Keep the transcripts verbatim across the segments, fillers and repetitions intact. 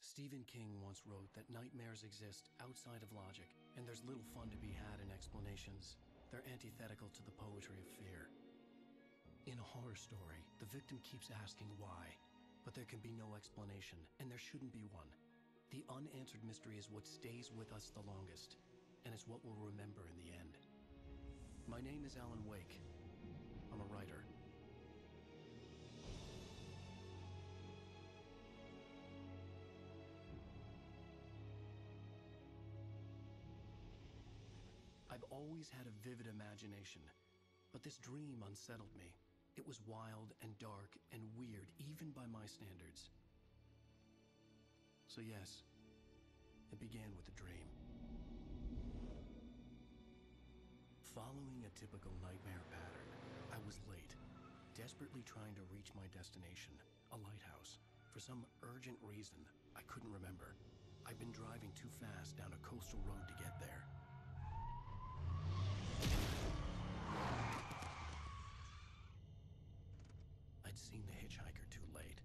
Stephen King once wrote that nightmares exist outside of logic, and there's little fun to be had in explanations. They're antithetical to the poetry of fear. In a horror story, the victim keeps asking why, but there can be no explanation, and there shouldn't be one. The unanswered mystery is what stays with us the longest, and it's what we'll remember in the end. My name is Alan Wake. I'm a writer. I've always had a vivid imagination, but this dream unsettled me. It was wild and dark and weird, even by my standards. So yes, it began with a dream. Following a typical nightmare pattern, I was late, desperately trying to reach my destination, a lighthouse. For some urgent reason, I couldn't remember. I'd been driving too fast down a coastal road to get there. I'd seen the hitchhiker too late.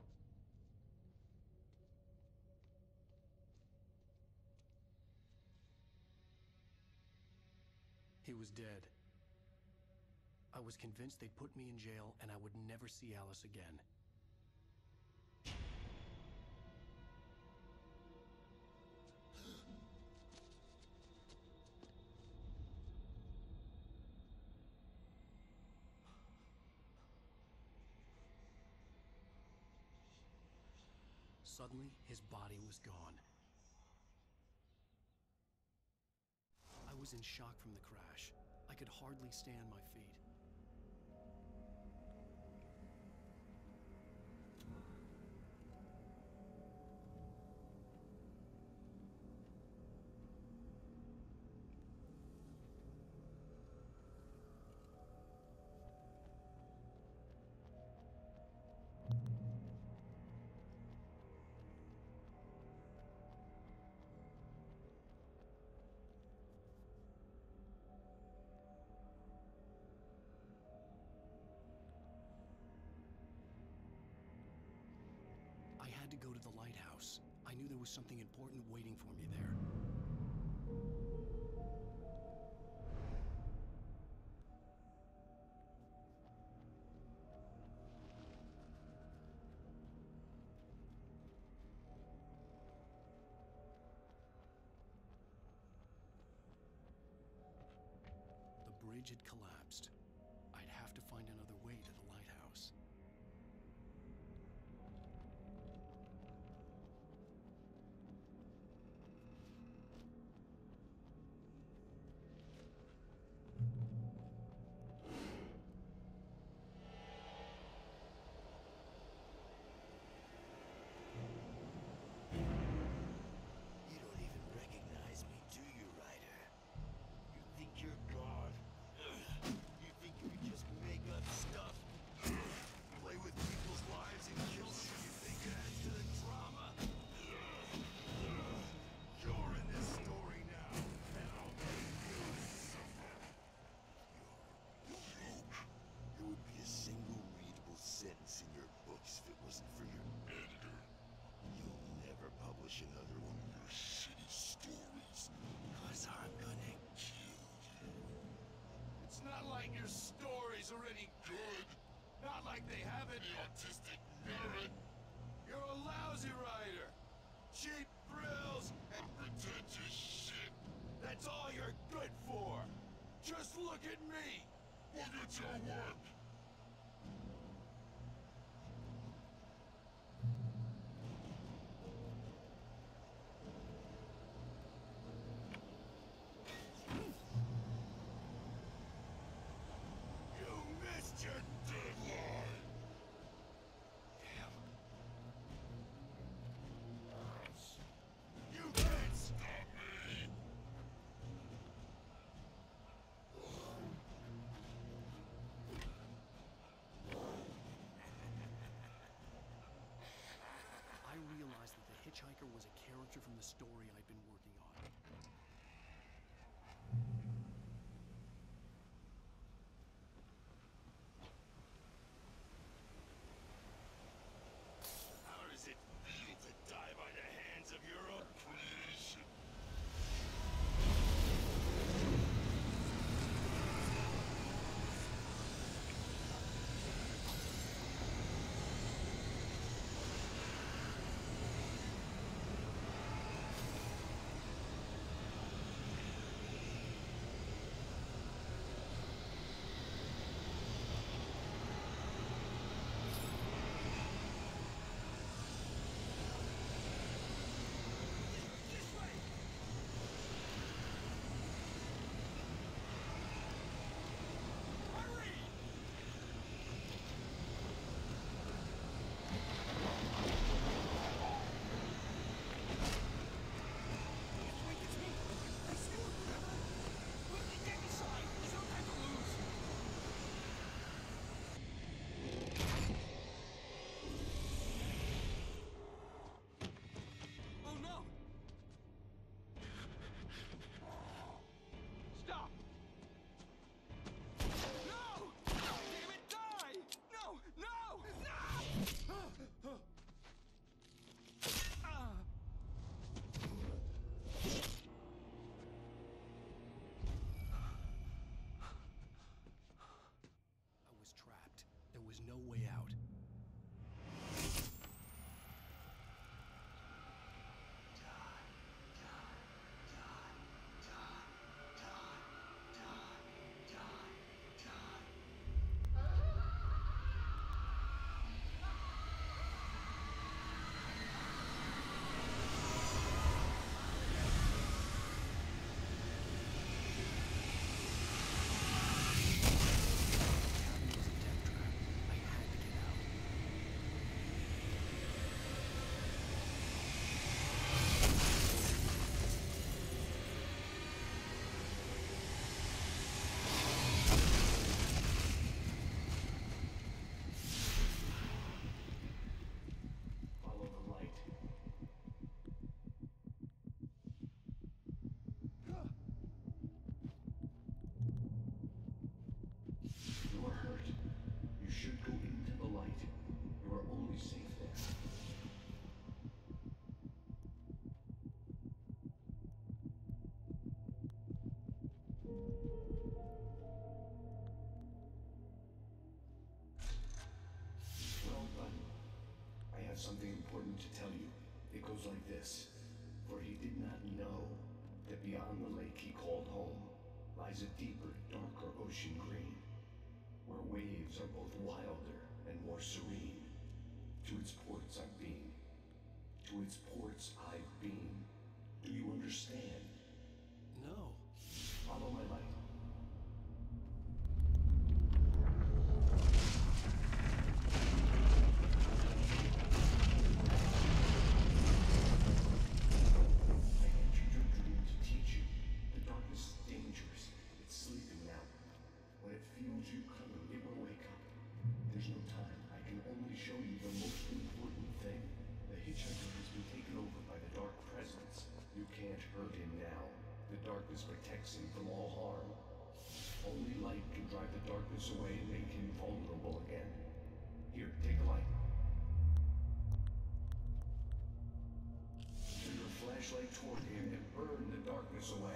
He was dead. I was convinced they'd put me in jail and I would never see Alice again. Suddenly, his body was gone. I was in shock from the crash. I could hardly stay on my feet. I had to go to the lighthouse. I knew there was something important waiting for me there. The bridge had collapsed. I'd have to find another way to the lighthouse. You're God. You think you can just make up stuff? Play with people's lives and kill them? You think it adds to the drama? You're in this story now, and I'll make you suffer. You're a joke. There would be a single readable sentence in your books if it wasn't for your editor. You'll never publish another one of your shitty stories, cause I'm gonna kill you. It's not like your stories are any good. Not like they have any artistic merit. You're a lousy writer. Cheap thrills and pretentious shit. That's all you're good for. Just look at me. Look at your work. Missed your deadline! Damn. You can't stop me! I realized that the hitchhiker was a character from the story I'd been working on. How does it feel to die by the have something important to tell you. It goes like this. For he did not know that beyond the lake he called home lies a deeper, darker ocean green, where waves are both wilder and more serene. To its ports I've been. To its ports I've been. Do you understand? No. Follow my light. I entered your dream to teach you. The darkness is dangerous. It's sleeping now. When it feels you coming, it will wake up. There's no time. I can only show you the most important thing. The hitchhiker has been taken over by the dark presence. You can't hurt him now. The darkness protects him from all harm. Only light can drive the darkness away and make him vulnerable again. Here, take a light. Turn your flashlight toward him and burn the darkness away.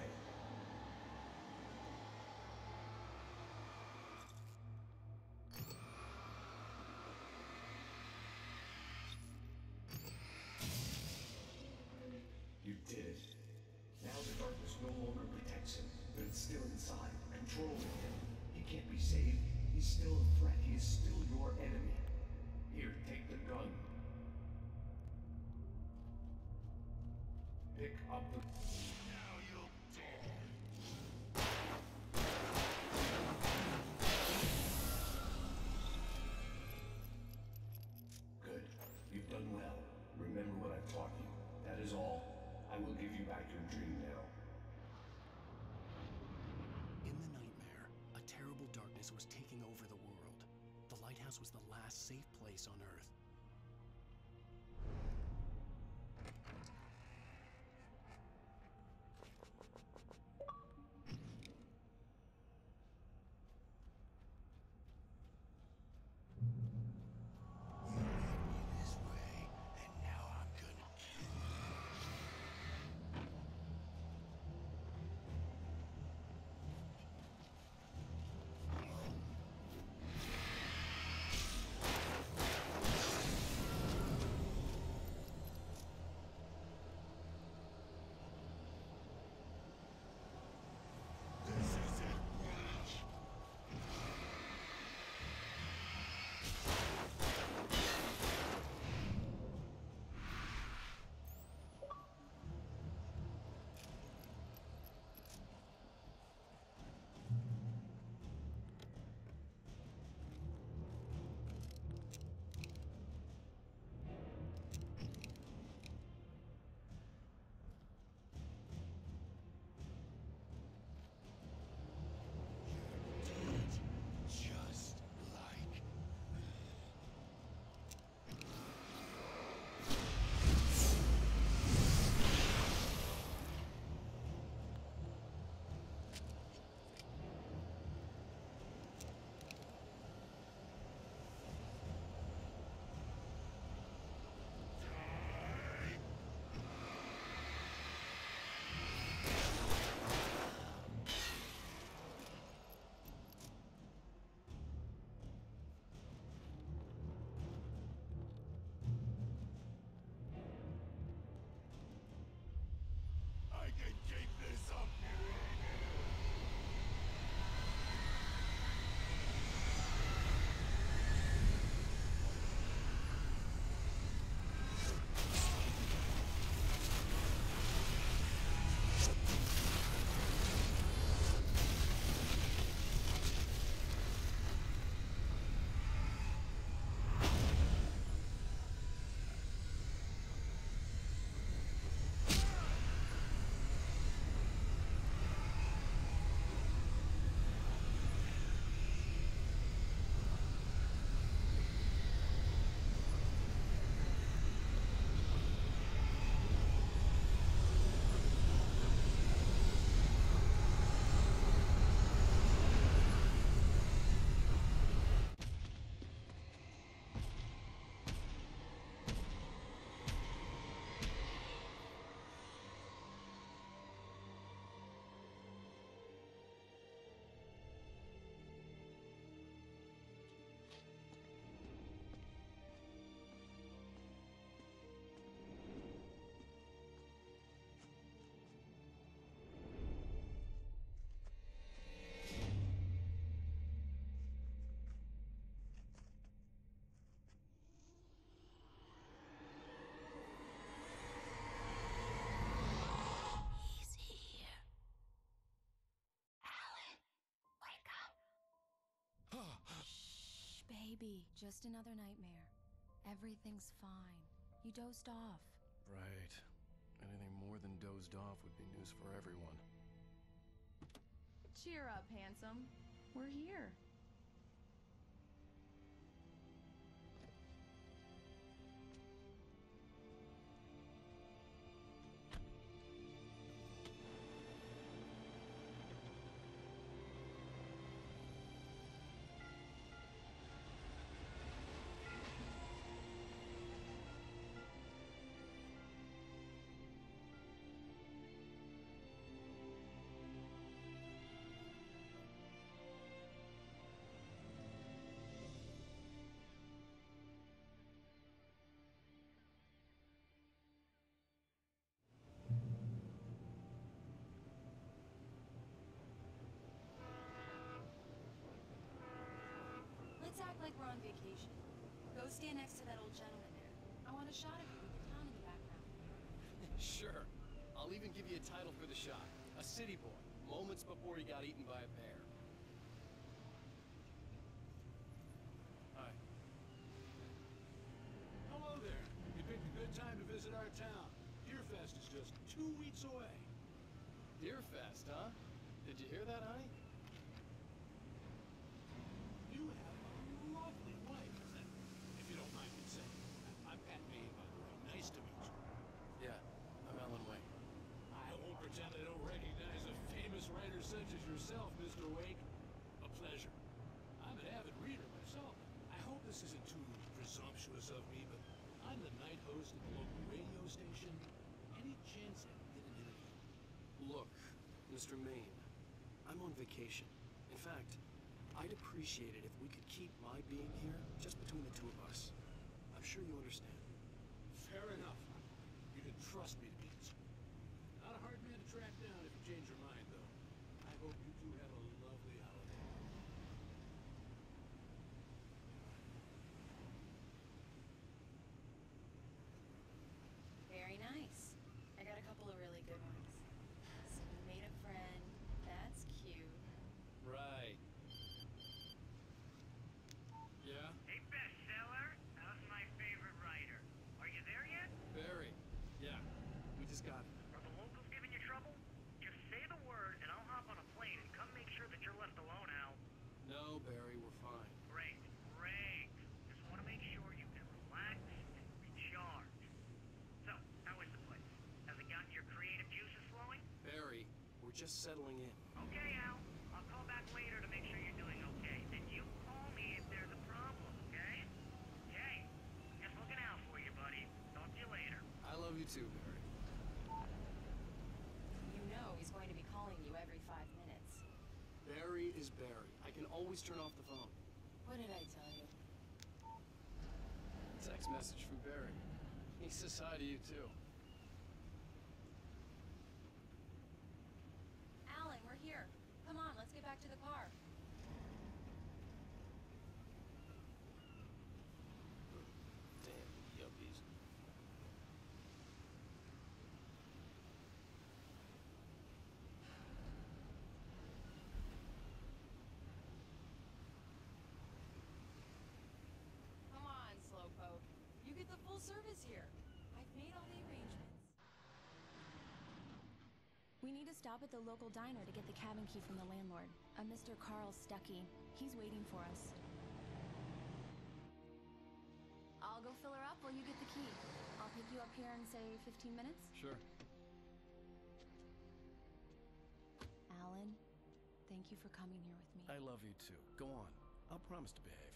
You did it. Now the darkness no longer protects him, but it's still inside, controlling him. He can't be saved. He's still a threat. He is still your enemy. Here, take the gun. Pick up the... Now you'll die. Good. You've done well. Remember what I've taught you. That is all. I will give you back your dream now. In the nightmare, a terrible darkness was taking over the world. The lighthouse was the last safe place on Earth. You led me this way, and now I'm gonna kill you. Baby, just another nightmare. Everything's fine. You dozed off. Right. Anything more than dozed off would be news for everyone. Cheer up, handsome. We're here. Let's act like we're on vacation. Go stand next to that old gentleman there. I want a shot of you with the town in the background. Sure. I'll even give you a title for the shot. A city boy, moments before he got eaten by a bear. Hi. Hello there. You picked a good time to visit our town. Deerfest is just two weeks away. Deerfest, huh? Did you hear that, honey? You have a lovely wife, if you don't mind me saying. I'm Pat May, by the way. Nice to meet you. Yeah, I'm Alan Wake. I won't pretend I don't recognize a famous writer such as yourself, Mister Wake. A pleasure. I'm an avid reader myself. I hope this isn't too presumptuous of me, but I'm the night host at the local radio station. Any chance I can get an interview? Look, Mister Maine, I'm on vacation. In fact, I'd appreciate it if we could keep my being here just between the two of us. I'm sure you understand. Fair enough. You can trust me to be this. Not a hard man to track down if you change your mind, though. I hope you two have a lovely holiday. Very nice. I got a couple of really good ones. So you made a friend. That's cute. Right. Yeah? Hey, bestseller. How's my favorite writer? Are you there yet? Barry. Yeah. We just got it. Are the locals giving you trouble? Just say the word, and I'll hop on a plane and come make sure that you're left alone, Al. No, Barry, we're fine. Great, great. Just want to make sure you can relax and recharge. So, how is the place? Has it gotten your creative juices flowing? Barry, we're just settling in. Okay, Al. I'll call back later to make sure you're doing okay. Then you call me if there's a problem, okay? Okay. Just looking out for you, buddy. Talk to you later. I love you too, Barry. You know he's going to be calling you every five minutes. Barry is Barry. I can always turn off the phone. What did I tell you? Text message from Barry. He says hi to you too. Alan, we're here. Come on, let's get back to the car. Damn yuppies. Come on, Slowpoke. You get the full service here. I've made all the arrangements. We need to stop at the local diner to get the cabin key from the landlord, a Mister Carl Stuckey. He's waiting for us. I'll go fill her up while you get the key. I'll pick you up here in, say, fifteen minutes? Sure. Alan, thank you for coming here with me. I love you too. Go on. I'll promise to behave.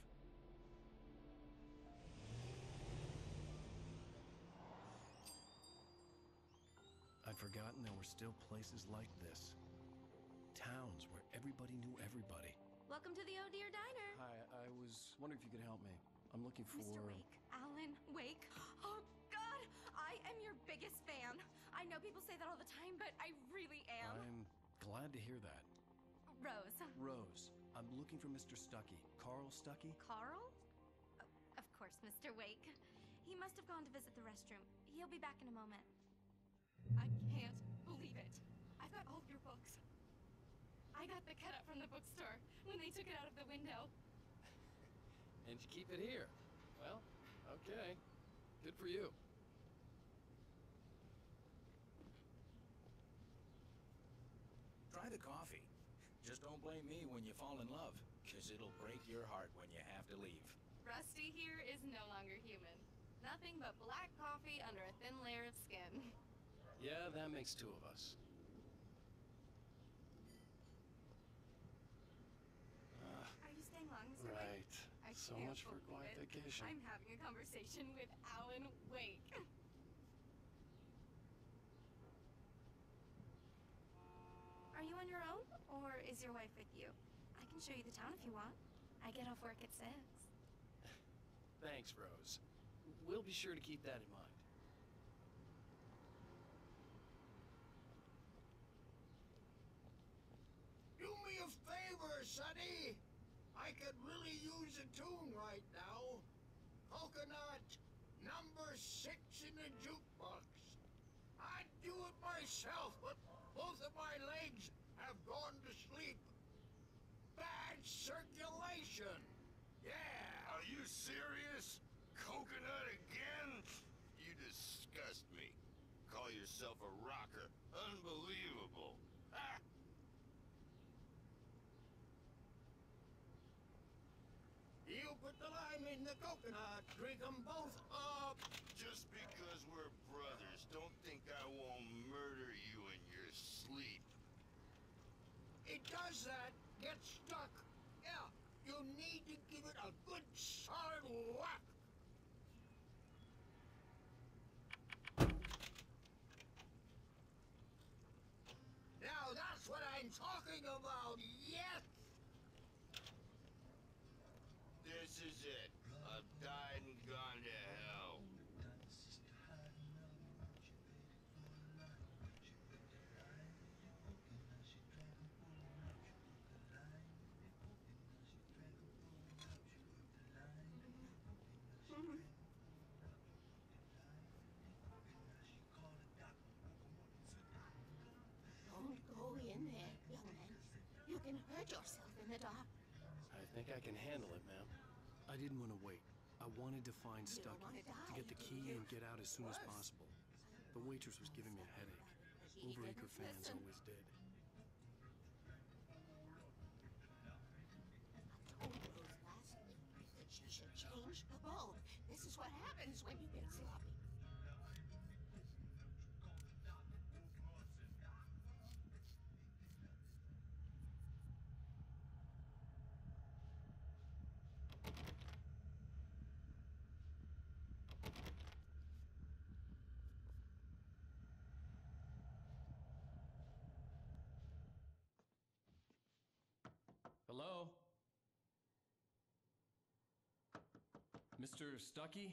I'd forgotten there were still places like this. Towns where everybody knew everybody. Welcome to the Oh Dear Diner. Hi, I was wondering if you could help me. I'm looking for... Mister Wake. Alan Wake. Oh, God! I am your biggest fan. I know people say that all the time, but I really am. I'm glad to hear that. Rose. Rose, I'm looking for Mister Stuckey. Carl Stuckey? Carl? Oh, of course, Mister Wake. He must have gone to visit the restroom. He'll be back in a moment. I can't believe it. I've got all of your books. I got the cut up from the bookstore when they took it out of the window. And you keep it here. Well, okay. Good for you. Try the coffee. Just don't blame me when you fall in love, because it'll break your heart when you have to leave. Rusty here is no longer human. Nothing but black coffee under a thin layer of skin. Yeah, that makes two of us. Are you staying long, Mister Wake? Right. I So can't much for a believe quiet it. vacation. I'm having a conversation with Alan Wake. Are you on your own, or is your wife with you? I can show you the town if you want. I get off work at six. Thanks, Rose. We'll be sure to keep that in mind. Do me a favor, Sonny. I could really use a tune right now. Coconut, number six in the jukebox. I'd do it myself, but both of my legs have gone to sleep. Bad circulation. Yeah. Are you serious? Coconut again? You disgust me. Call yourself a rocker. Unbelievable. Ah! You put the lime in the coconut, drink them both up. Just because we're brothers, don't think I won't murder you in your sleep. It does that. Get stuck. Yeah, you need to give it a good solid whack. Now that's what I'm talking about, yes! This is it. I've died and gone to hell. Don't go in there, young man. You can hurt yourself in the dark. I think I can handle it, ma'am. I didn't want to wait. I wanted to find You don't Stucky, wanna to die, get the do key you? and get out as soon as possible. The waitress was giving me a headache. Overacre fans listen. always did. I told Rose last week that she should change the bulb. This is what happens when you get sloppy. Hello? Mister Stucky?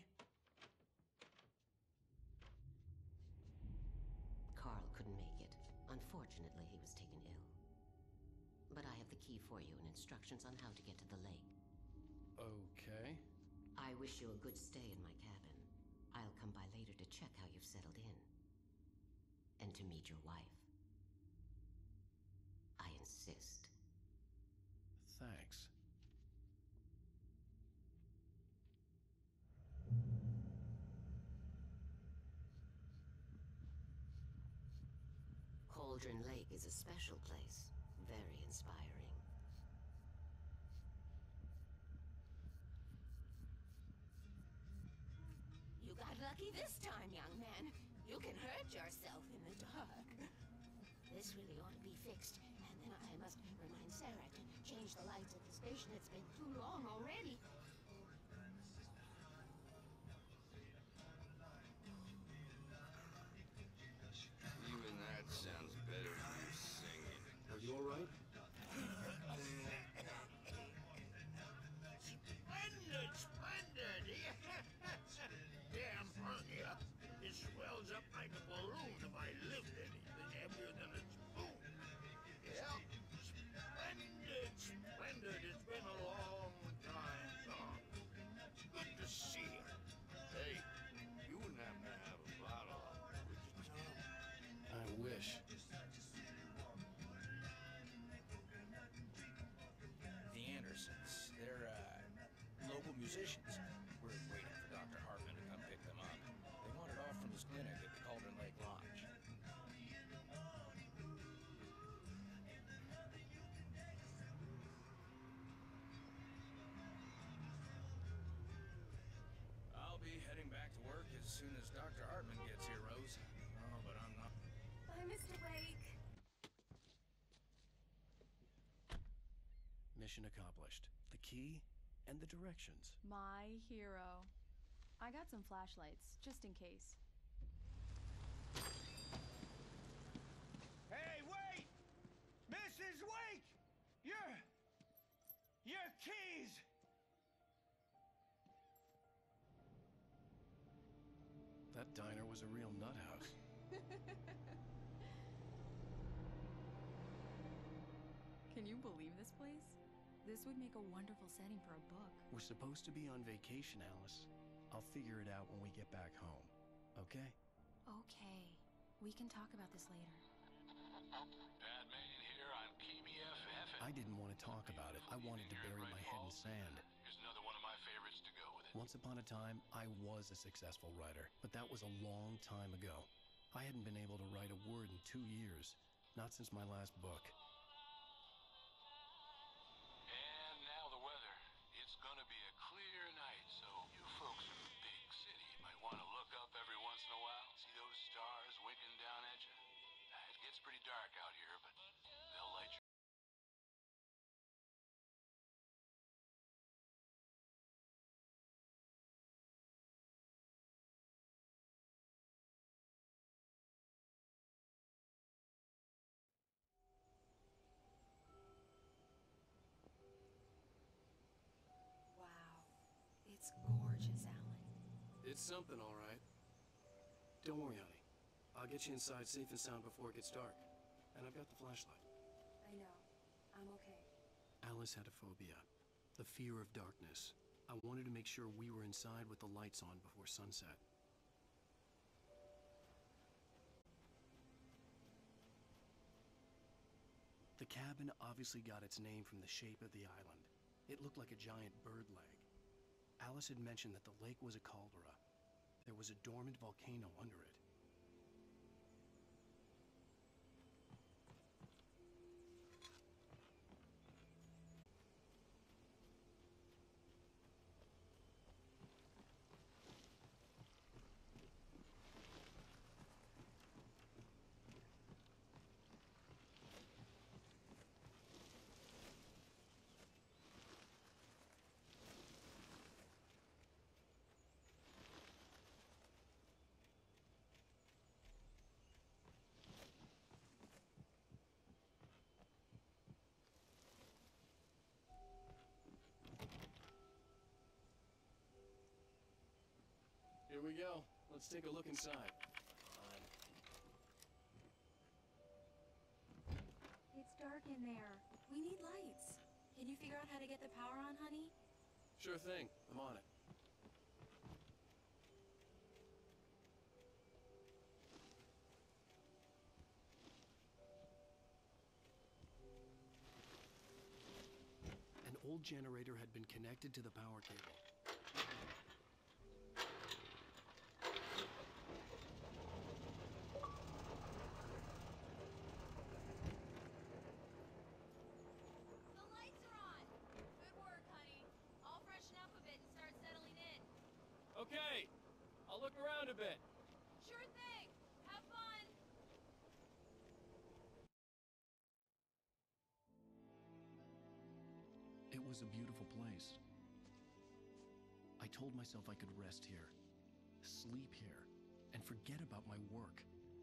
Carl couldn't make it. Unfortunately, he was taken ill. But I have the key for you and instructions on how to get to the lake. Okay. I wish you a good stay in my cabin. I'll come by later to check how you've settled in. And to meet your wife. I insist. Thanks. Cauldron Lake is a special place. Very inspiring. You got lucky this time, young man. You can hurt yourself in the dark. This really ought to be fixed. And then I must remind Sarah to change the lights at the station. It's been too long already. Even that sounds better than you singing. Are you alright? Splendid, splendid! Damn hernia. It swells up like a balloon if I lift anything heavier than a spoon. Yeah, splendid, splendid. It's been a long time. Oh, physicians. We're waiting for Doctor Hartman to come pick them up. They wandered off from his clinic at the Cauldron Lake Lodge. I'll be heading back to work as soon as Doctor Hartman gets here, Rose. Oh, but I'm not... Bye, Mister Wake. Mission accomplished. The key and the directions. My hero. I got some flashlights, just in case. Hey, wait! Missus Wake! Your... your keys! That diner was a real nut house. Can you believe this place? This would make a wonderful setting for a book. We're supposed to be on vacation, Alice. I'll figure it out when we get back home. Okay? Okay. We can talk about this later. Batman here on K B F F. I didn't want to talk about it. I wanted to bury my head in sand. Here's another one of my favorites to go with it. Once upon a time, I was a successful writer, but that was a long time ago. I hadn't been able to write a word in two years. Not since my last book. And now the weather. It's gonna be a clear night, so you folks in the big city might want to look up every once in a while. See those stars winking down at you? It gets pretty dark out here, but they'll light your... Wow. It's gorgeous, Alan. It's something, all right. Don't worry, honey. I'll get you inside safe and sound before it gets dark. And I've got the flashlight. I know. I'm okay. Alice had a phobia. The fear of darkness. I wanted to make sure we were inside with the lights on before sunset. The cabin obviously got its name from the shape of the island. It looked like a giant bird leg. Alice had mentioned that the lake was a caldera. There was a dormant volcano under it. Here we go. Let's take a look inside. Fine. It's dark in there. We need lights. Can you figure out how to get the power on, honey? Sure thing. I'm on it. An old generator had been connected to the power cable. The lights are on. Good work, honey. I'll freshen up a bit and start settling in. Okay. I'll look around a bit. Sure thing. Have fun. It was a beautiful place. I told myself I could rest here, sleep here, and forget about my work.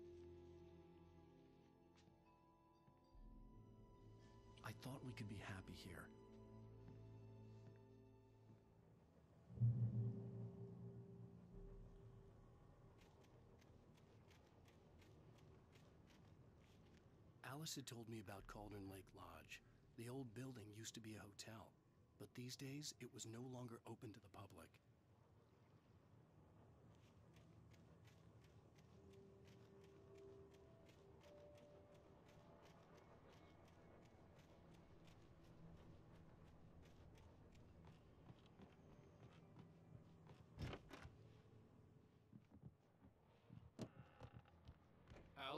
I thought we could be happy here. Alice had told me about Cauldron Lake Lodge. The old building used to be a hotel, but these days it was no longer open to the public.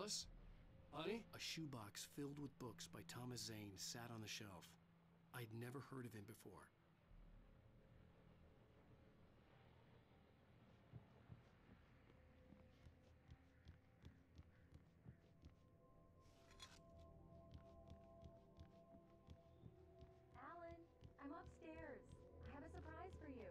Alice? Honey? A shoebox filled with books by Thomas Zane sat on the shelf. I'd never heard of him before. Alan, I'm upstairs. I have a surprise for you.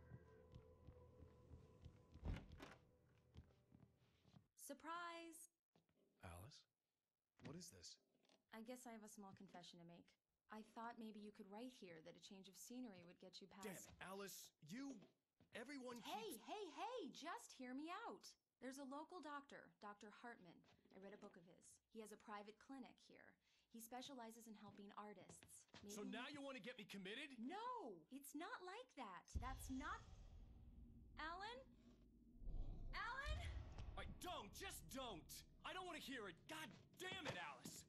Surprise! Alice? What is this? I guess I have a small confession to make. I thought maybe you could write here that a change of scenery would get you past... Damn it, Alice! You... Everyone Hey, keeps... hey, hey! Just hear me out! There's a local doctor, Doctor Hartman. I read a book of his. He has a private clinic here. He specializes in helping artists. Maybe... So now you want to get me committed? No! It's not like that. That's not... Alan? Alan? I don't! Just don't! I don't want to hear it! God damn it, Alice!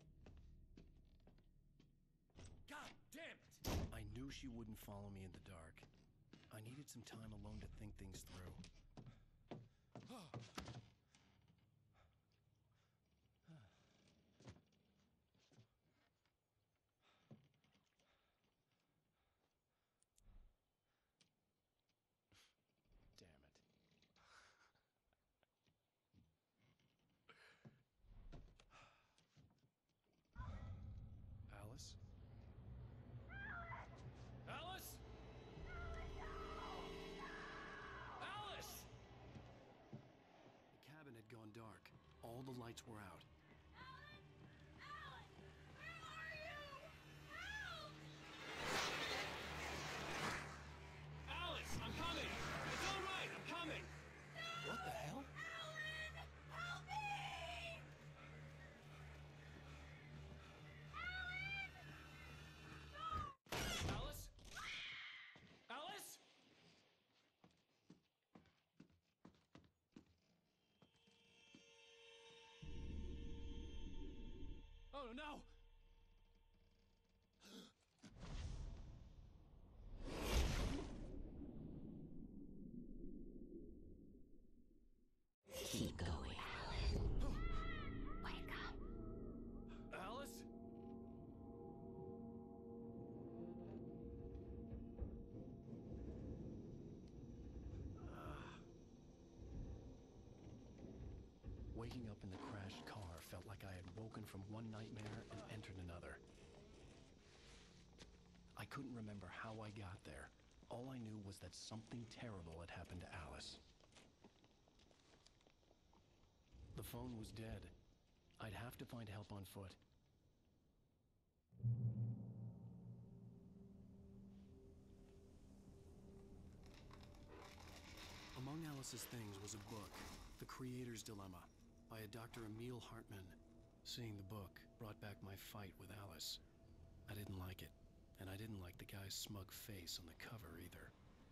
God damn it! I knew she wouldn't follow me in the dark. I needed some time alone to think things through. Alice? Alice? Alice! The cabin had gone dark. All the lights were out. Alice, I'm coming! It's all right, I'm coming! What the hell? Alice? Alice? Oh no! Keep going, Alan. Wake up. Alice? Waking up in the crashed car felt like I had woken from one nightmare and entered another. I couldn't remember how I got there. All I knew was that something terrible had happened to Alice. The phone was dead. I'd have to find help on foot. Among Alice's things was a book, The Creator's Dilemma, by a Doctor Emil Hartman. Seeing the book brought back my fight with Alice. I didn't like it, and I didn't like the guy's smug face on the cover either.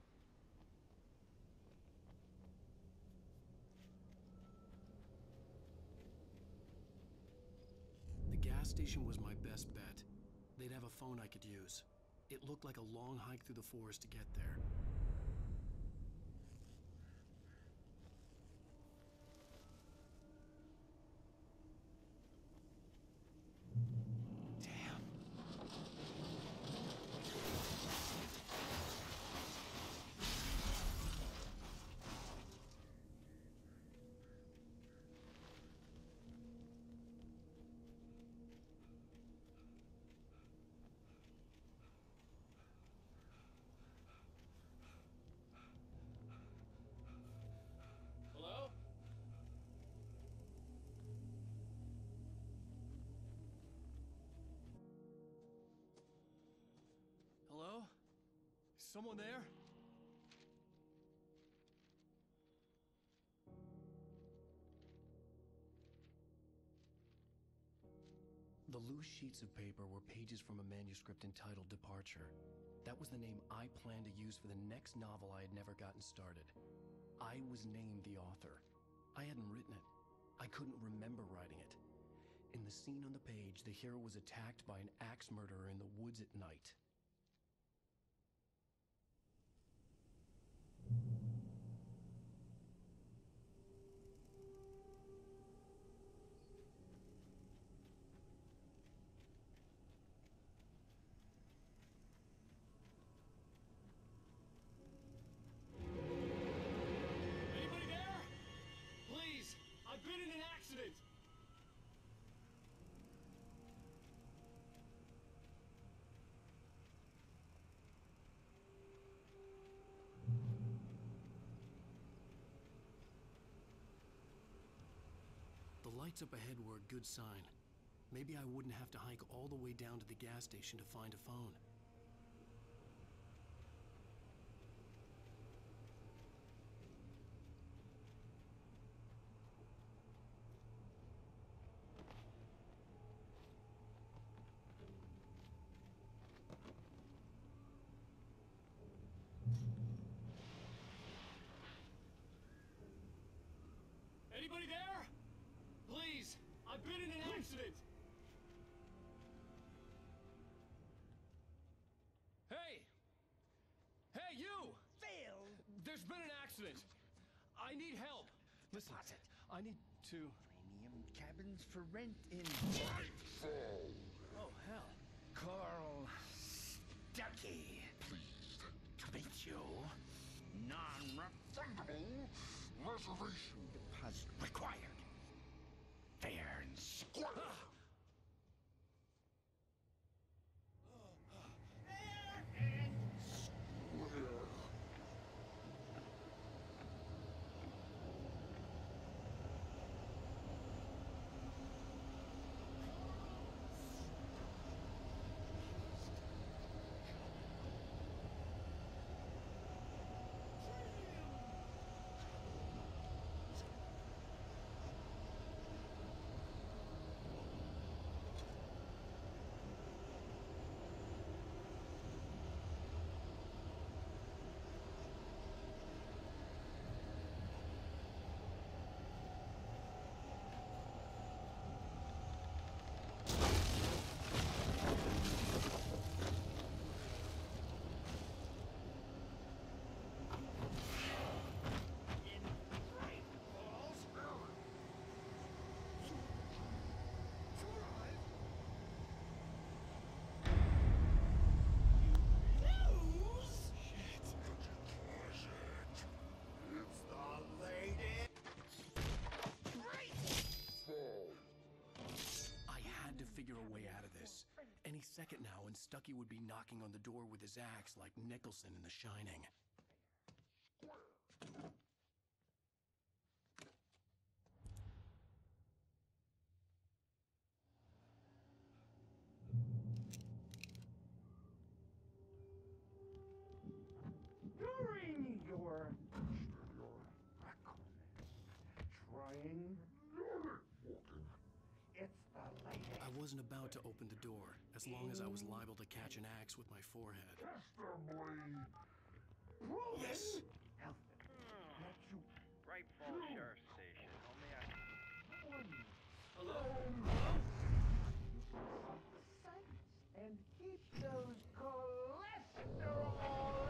The gas station was my best bet. They'd have a phone I could use. It looked like a long hike through the forest to get there. Hello? Hello? Is someone there? The loose sheets of paper were pages from a manuscript entitled Departure. That was the name I planned to use for the next novel I had never gotten started. I was named the author. I hadn't written it. I couldn't remember writing it. In the scene on the page, the hero was attacked by an axe murderer in the woods at night. lights up ahead were a good sign. Maybe I wouldn't have to hike all the way down to the gas station to find a phone. Anybody there? Please, I've been in an accident. Hey! Hey, you! Phil! There's been an accident. I need help. Listen, I need to... Premium cabins for rent in... Oh, hell. Carl Stuckey. Pleased to meet you. Non-refundable reservation deposit required. Fair and square. Any second now, and Stuckey would be knocking on the door with his axe like Nicholson in The Shining. During your... your record, trying... It's the latest. I wasn't about to open the door, as long as I was liable to catch an axe with my forehead. Yes! Great Falls Sheriff Station. Only I... Hello? And keep those cholesterol...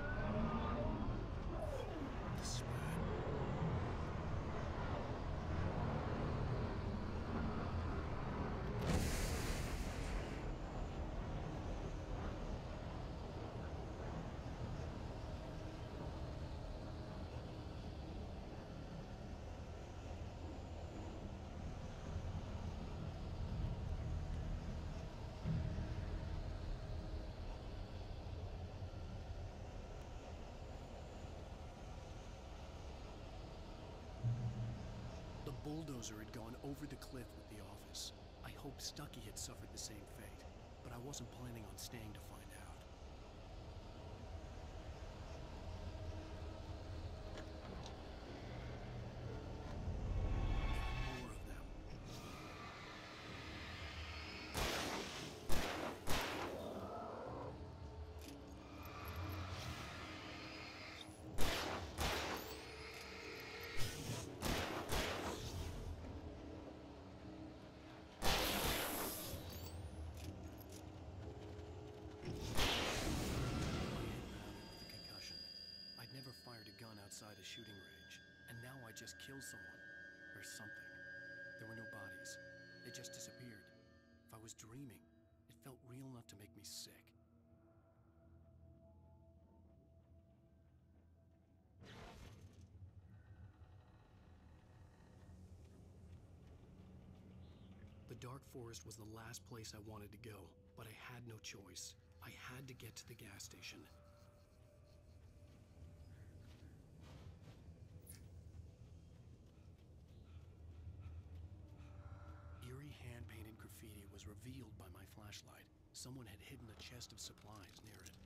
The bulldozer had gone over the cliff with the office. I hoped Stuckey had suffered the same fate, but I wasn't planning on staying to find out. More of them. Outside a shooting range, and now I just killed someone. Or something. There were no bodies. They just disappeared. If I was dreaming, it felt real enough to make me sick. The dark forest was the last place I wanted to go, but I had no choice. I had to get to the gas station. graffiti was revealed by my flashlight. Someone had hidden a chest of supplies near it.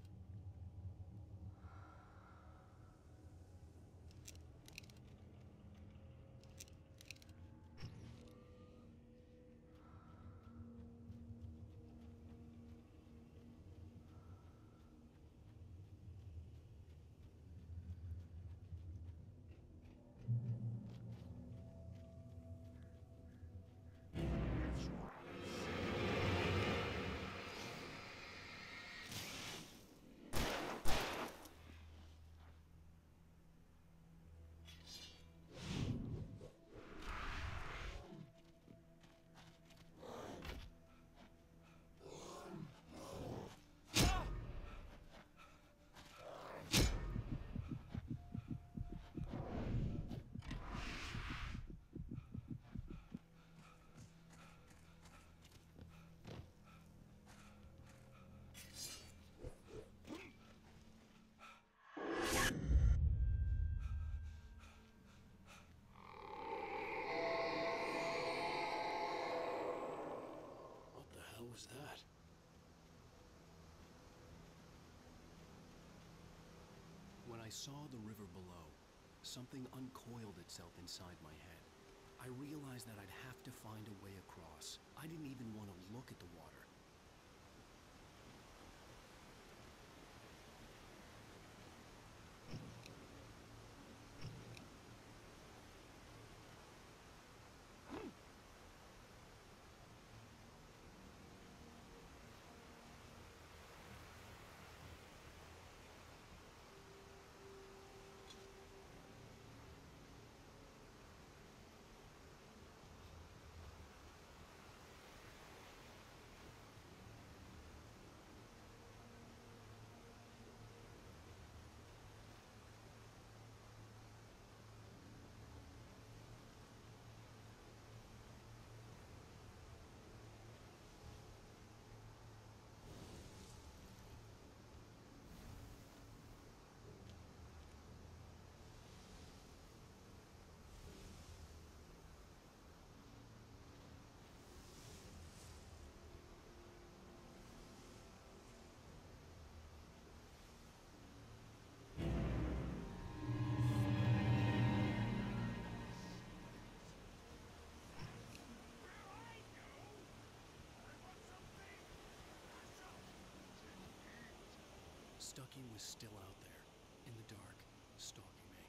Was that? When I saw the river below, something uncoiled itself inside my head. I realized that I'd have to find a way across. I didn't even want to look at the water. Stucky was still out there, in the dark, stalking me.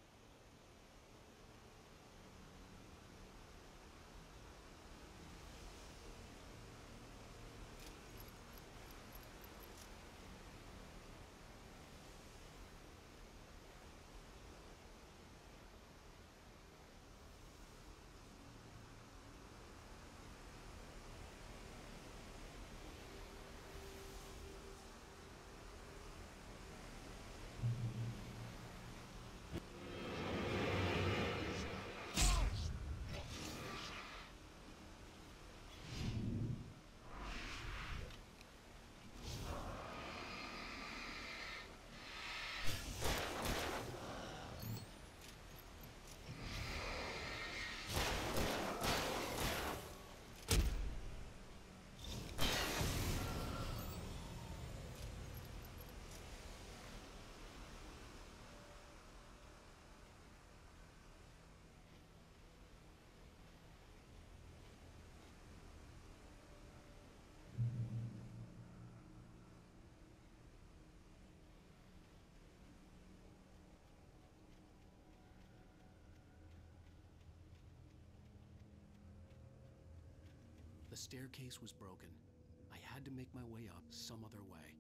The staircase was broken. I had to make my way up some other way.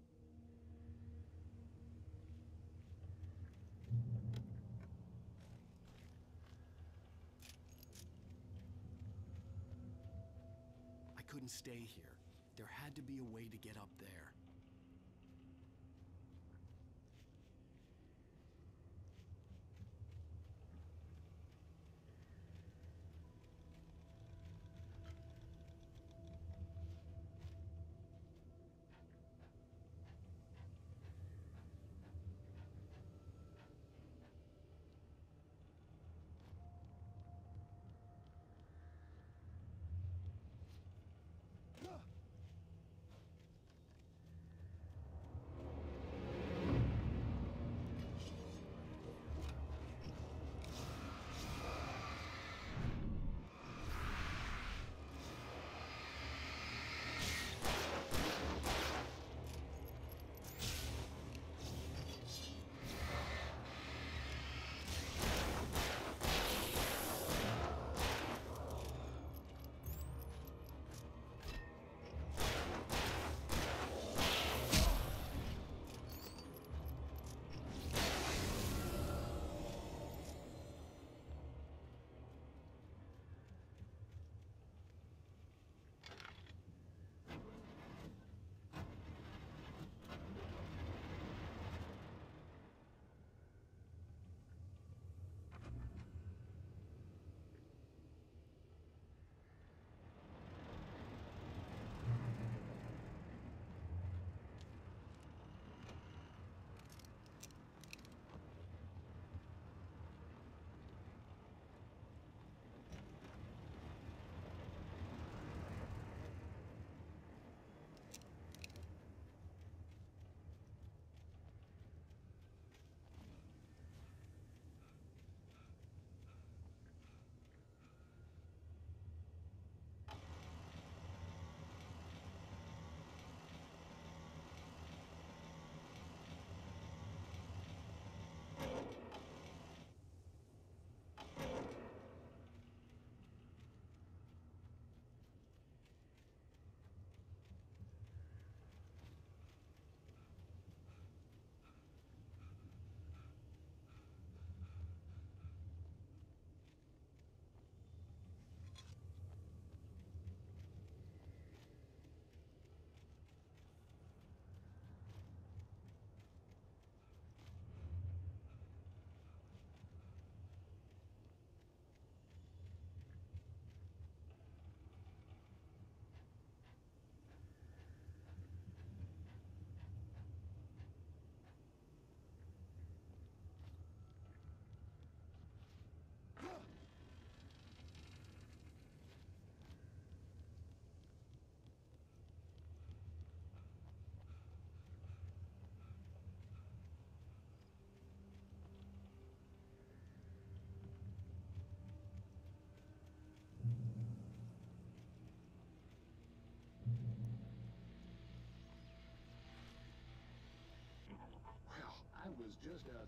I couldn't stay here. There had to be a way to get up there.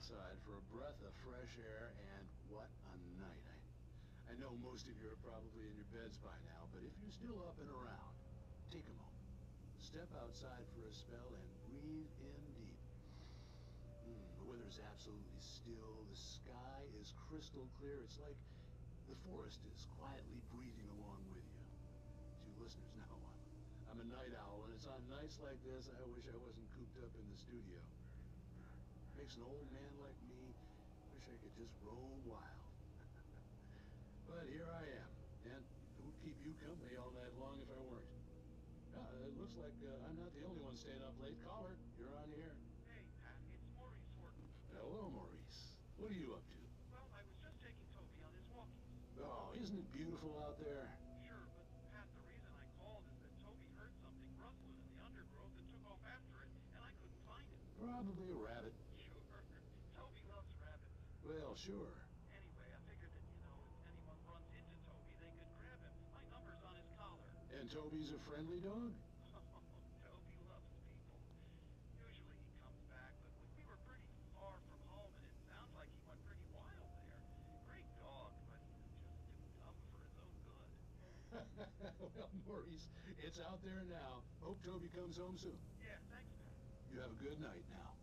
outside for a breath of fresh air, and what a night. I, I know most of you are probably in your beds by now, but if you're still up and around, take a moment. Step outside for a spell and breathe in deep. Mm, the weather's absolutely still. The sky is crystal clear. It's like the forest is quietly breathing along with you. As you listeners know, I'm, I'm a night owl, and it's on nights like this I wish I wasn't cooped up in the studio. Makes an old man like me wish I could just roam wild. But here I am, and it would keep you company all night long if I weren't. Uh, it looks like uh, I'm not the only one staying up late. Caller, you're on here. Hey, Pat, it's Maurice Horton. Hello, Maurice. What are you up to? Well, I was just taking Toby on his walkies. Oh, isn't it beautiful out there? Sure, but Pat, the reason I called is that Toby heard something rustling in the undergrowth and took off after it, and I couldn't find it. Probably a rabbit. Sure. Toby loves rabbits. Well, sure. Anyway, I figured that, you know, if anyone runs into Toby, they could grab him. My number's on his collar. And Toby's a friendly dog? Toby loves people. Usually he comes back, but we were pretty far from home, and it sounds like he went pretty wild there. Great dog, but just too dumb for his own good. Well, Maurice, it's out there now. Hope Toby comes home soon. Yeah, thanks, Pat. You have a good night now.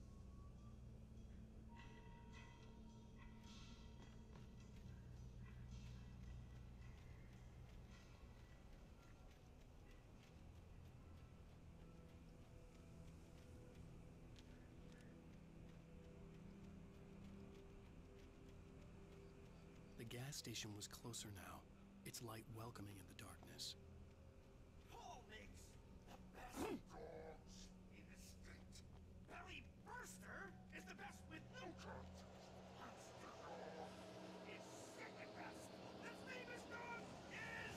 The gas station was closer now, its light welcoming in the darkness. Paul makes the best dogs in the state. Belly Burster is the best with no coat. Monster Dog is second best. The famous dog is...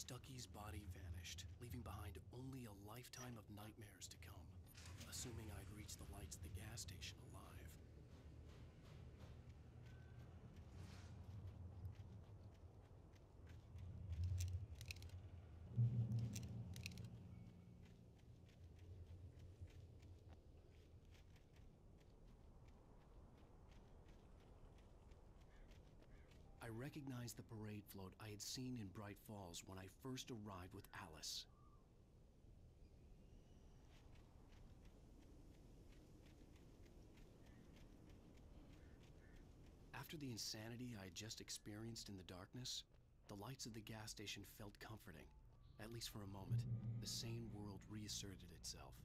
Stucky's body vanished, leaving behind only a lifetime of nightmares to come, assuming I'd reached the lights at the gas station alive. I recognized the parade float I had seen in Bright Falls when I first arrived with Alice. After the insanity I had just experienced in the darkness, the lights of the gas station felt comforting. At least for a moment, the sane world reasserted itself.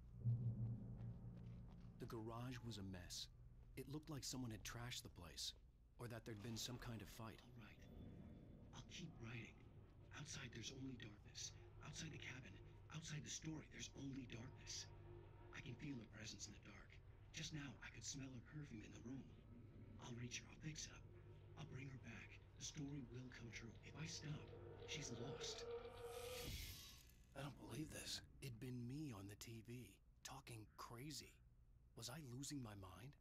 The garage was a mess. It looked like someone had trashed the place, or that there'd been some kind of fight. All right. I'll keep writing. Outside, there's only darkness. Outside the cabin, outside the story, there's only darkness. I can feel her presence in the dark. Just now, I could smell her perfume in the room. I'll reach her. I'll fix it up. I'll bring her back. The story will come true. If I stop, she's lost. I don't believe this. It'd been me on the T V, talking crazy. Was I losing my mind?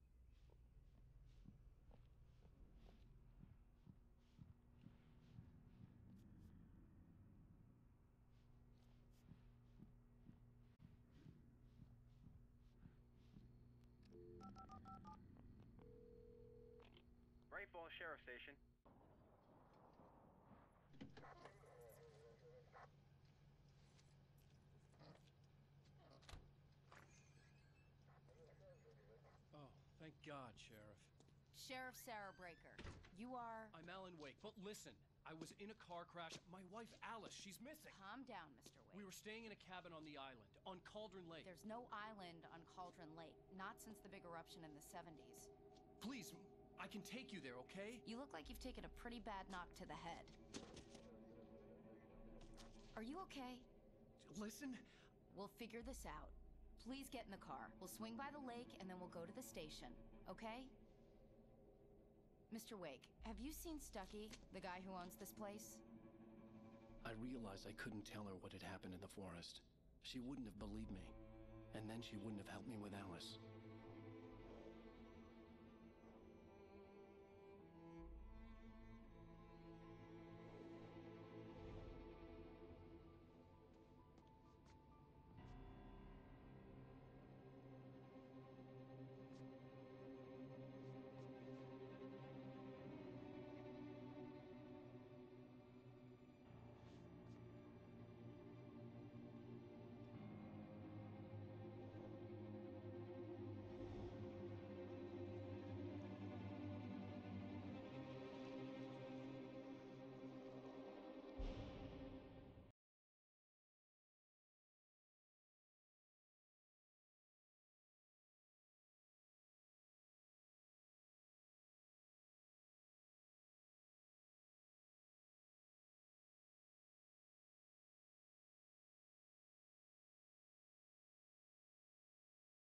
Bright Falls Sheriff Station. Oh, thank God, Sheriff. Sheriff Sarah Breaker. You are... I'm Alan Wake, but listen. I was in a car crash. My wife, Alice, she's missing. Calm down, Mister Wake. We were staying in a cabin on the island, on Cauldron Lake. There's no island on Cauldron Lake. Not since the big eruption in the seventies. Please, I can take you there, okay? You look like you've taken a pretty bad knock to the head. Are you okay? Listen. We'll figure this out. Please get in the car. We'll swing by the lake and then we'll go to the station, okay? Mister Wake, have you seen Stucky, the guy who owns this place? I realized I couldn't tell her what had happened in the forest. She wouldn't have believed me. And then she wouldn't have helped me with Alice.